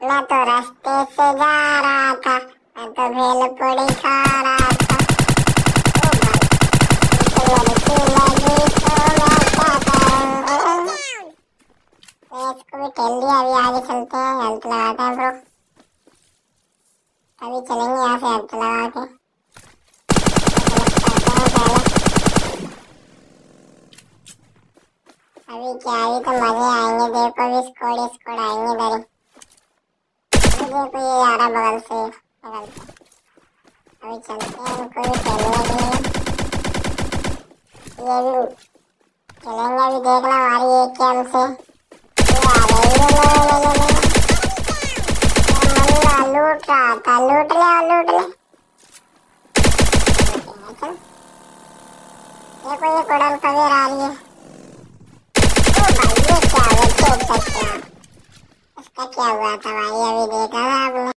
मैं तो रास्ते से जा रहा था, मैं तो भेलपुरी खा रहा था। ओ भाई लड़की लगी तो मैं क्या करूं। मैं इसको भी टेल दिया। अभी आगे चलते हैं, हेल्थ लगाते हैं ब्रो। अभी चलेंगे यहाँ से हेल्थ लगा के। अभी क्या, अभी तो मजे आएंगे। देखो अभी स्कोड आएंगे इधर ही। देखो ये आ रहा बगल से। अभी चलते हैं, इनको भी खेलने के लिए। ये भी चलेंगे। अभी देखना हमारी एक के हमसे ये आ गई। ले लूट रहा था, लूट ले। चल देखो ये कोडल कवेर आ रही है। ओ भाई ये क्या हुआ, देख सकते हैं इसका क्या हुआ था भाई। अभी देखा था आपने।